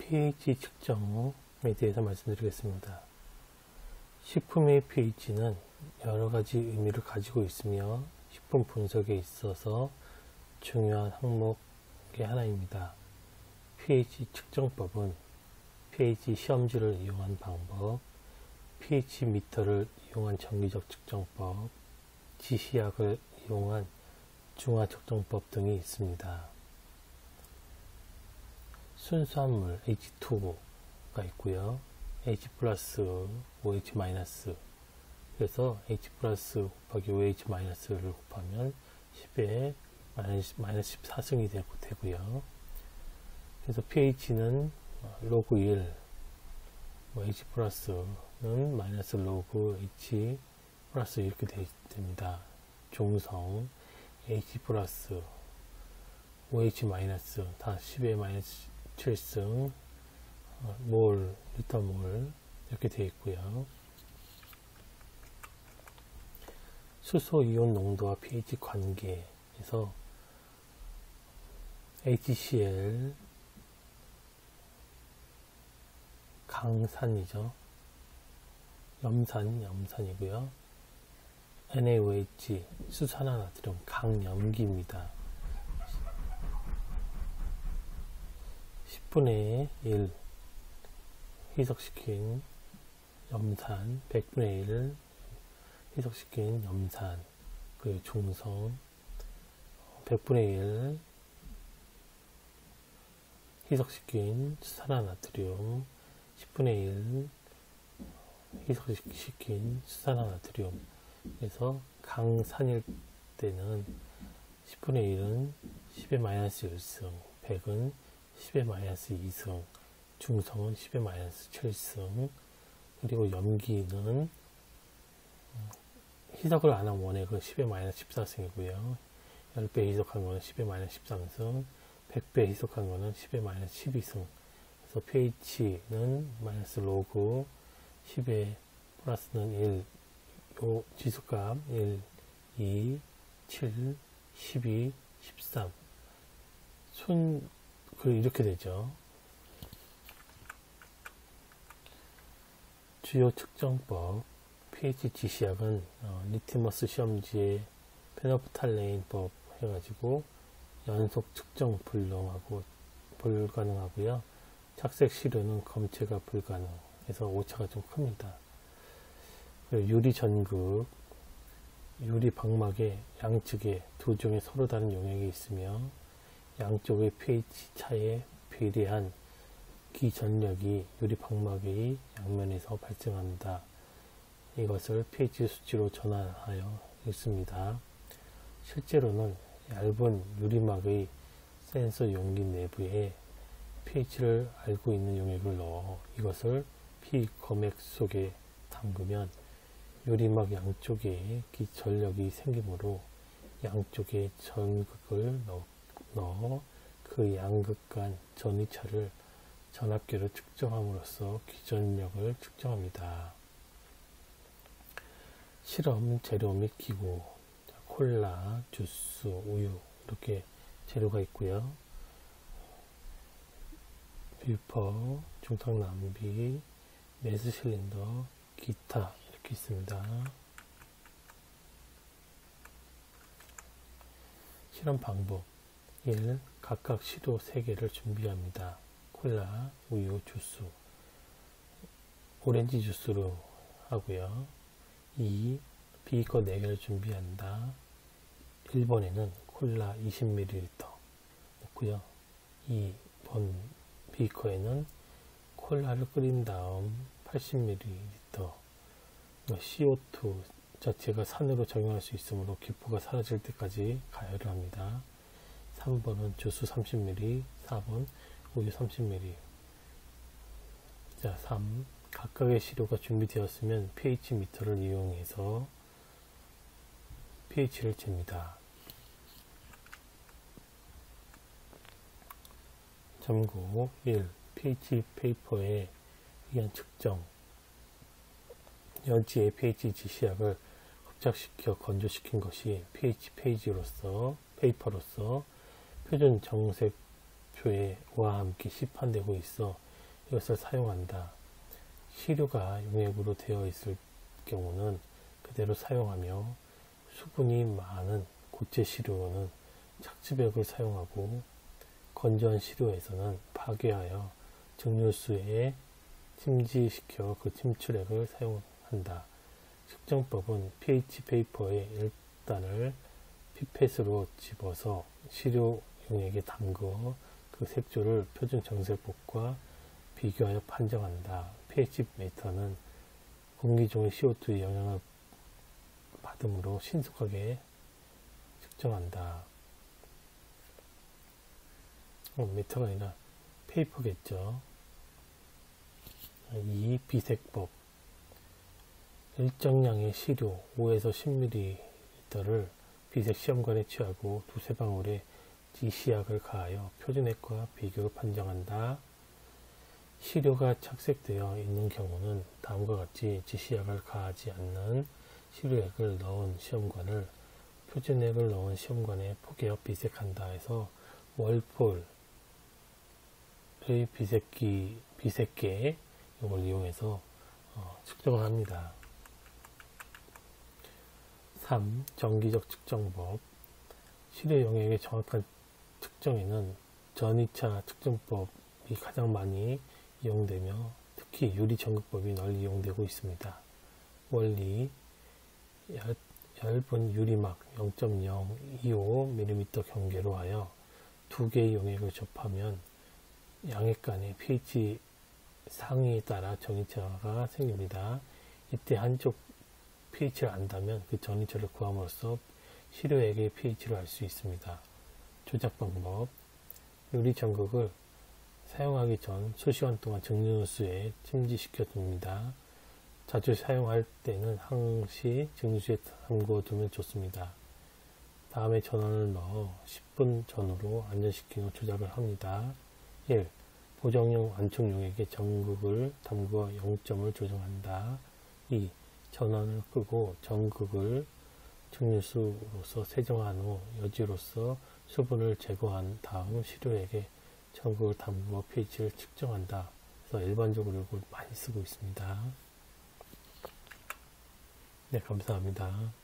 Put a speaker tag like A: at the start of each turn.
A: pH 측정에 대해서 말씀드리겠습니다. 식품의 pH는 여러가지 의미를 가지고 있으며 식품 분석에 있어서 중요한 항목의 하나입니다. pH 측정법은 pH 시험지를 이용한 방법, pH 미터를 이용한 정기적 측정법, 지시약을 이용한 중화 측정법 등이 있습니다. 순수한 물 H2가 있고요. H 플러스 OH 마이너스, 그래서 H 플러스 곱하기 OH 마이너스를 곱하면 10에 마이너스 14승이 되고요. 그래서 pH는 로그 1, H 플러스는 마이너스 로그 H 플러스 이렇게 됩니다. 중성 H 플러스 OH 마이너스 다 10에 마이너스 7승 몰, 리터 몰 이렇게 되어 있고요. 수소 이온 농도와 pH 관계에서 HCl 강산이죠. 염산이고요. NaOH 수산화나트륨 강염기입니다. 10분의 1 희석시킨 염산, 100분의 1 희석시킨 염산, 그 중성, 100분의 1 희석시킨 수산화나트륨, 10분의 1 희석시킨 수산화나트륨. 그래서 강산일 때는 10분의 1은 10의 마이너스 1승, 100은 10의 마이너스 2승, 중성은 10의 마이너스 7승, 그리고 염기는 희석을 안 한 원액은 10의 마이너스 14승이고요. 10배 희석한 거는 10의 마이너스 13승, 100배 희석한 거는 10의 마이너스 12승. 그래서 pH는 마이너스 로그 10의 플러스는 1, 요 지수값 1, 2, 7, 12, 13. 이렇게 되죠. 주요 측정법, pH 지시약은 리트머스 시험지에 페노프탈레인법 해가지고 연속 측정 불가능하고요. 착색 시료는 검체가 불가능해서 오차가 좀 큽니다. 유리 전극, 유리 방막의 양측에 두 종의 서로 다른 용액이 있으며 양쪽의 pH 차에 비례한 기전력이 유리 방막의 양면에서 발생한다. 이것을 pH 수치로 전환하여 읽습니다. 실제로는 얇은 유리막의 센서 용기 내부에 pH를 알고 있는 용액을 넣어 이것을 피검액 속에 담그면 유리막 양쪽에 기전력이 생기므로 양쪽에 전극을 넣어 그 양극 간 전이차를 전압계로 측정함으로써 기전력을 측정합니다. 실험 재료 및 기구, 콜라, 주스, 우유 이렇게 재료가 있고요. 뷰퍼, 중탕남비, 매스 실린더, 기타 이렇게 있습니다. 실험 방법 1. 각각 시도 3개를 준비합니다. 콜라, 우유, 주스, 오렌지 주스로 하고요. 2. 비거 4개를 준비한다. 1번에는 콜라 20ml 넣고요. 2번 비커에는 콜라를 끓인 다음 80ml CO2 자체가 산으로 적용할 수 있으므로 기포가 사라질 때까지 가열을 합니다. 3번은 주스 30ml, 4번 우유 30ml. 자, 3. 각각의 시료가 준비되었으면 pH 미터를 이용해서 pH를 잽니다. 참고 1. pH 페이퍼에 의한 측정. 여지의 pH 지시약을 흡착시켜 건조시킨 것이 pH 페이퍼로서 표준 정색표와 함께 시판되고 있어 이것을 사용한다. 시료가 용액으로 되어 있을 경우는 그대로 사용하며 수분이 많은 고체 시료는 착즙액을 사용하고 건조한 시료에서는 파괴하여 증류수에 침지시켜 그 침출액을 사용한다. 측정법은 pH 베이퍼의 일단을 피펫으로 집어서 시료 용액에 담궈 그 색조를 표준 정색법과 비교하여 판정한다. pH 미터는 공기 중의 CO2의 영향을 받음으로 신속하게 측정한다. 미터가 아니라 페이퍼겠죠. 2. 비색법. 일정량의 시료 5에서 10ml를 비색 시험관에 취하고 두세 방울의 지시약을 가하여 표준액과 비교를 판정한다. 시료가 착색되어 있는 경우는 다음과 같이 지시약을 가하지 않는 시료액을 넣은 시험관을 표준액을 넣은 시험관에 포개어 비색한다 해서 월폴의 비색계 이걸 이용해서 측정을 합니다. 3. 정기적 측정법. 시료 용액의 정확한 측정에는 전 2차 측정법이 가장 많이 이용되며 특히 유리전극법이 널리 이용되고 있습니다. 원리: 얇은 유리막 0.025mm 경계로 하여 두 개의 용액을 접하면 양액 간의 pH 상위에 따라 전이차가 생깁니다. 이때 한쪽 pH를 안다면 그 전이차를 구함으로써 시료액의 pH를 알 수 있습니다. 조작 방법: 유리 전극을 사용하기 전 수시간 동안 증류수에 침지시켜 둡니다. 자주 사용할 때는 항시 증류수에 담궈 두면 좋습니다. 다음에 전원을 넣어 10분 전후로 안전시킨 후 조작을 합니다. 1. 보정용 안촉 용액에 전극을 담궈 0점을 조정한다. 2. 전원을 끄고 전극을 증류수로서 세정한 후 여지로서 수분을 제거한 다음 시료액에 전극을 담그어 pH를 측정한다. 그래서 일반적으로 이걸 많이 쓰고 있습니다. 네, 감사합니다.